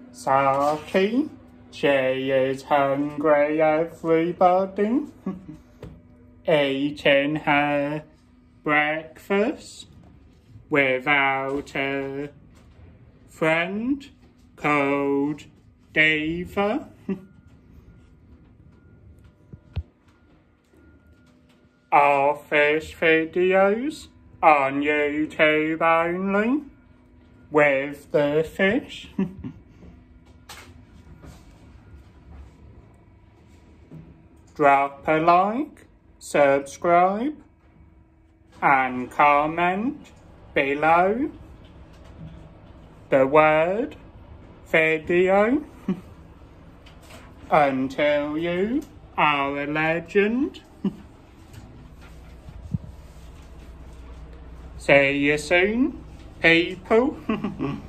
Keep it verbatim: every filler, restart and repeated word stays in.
Sarcey, she is hungry, everybody. Eating her breakfast without a friend called Diva. Our fish videos on YouTube only with the fish. Drop a like, subscribe and comment below the word video until you are a legend. See you soon, people.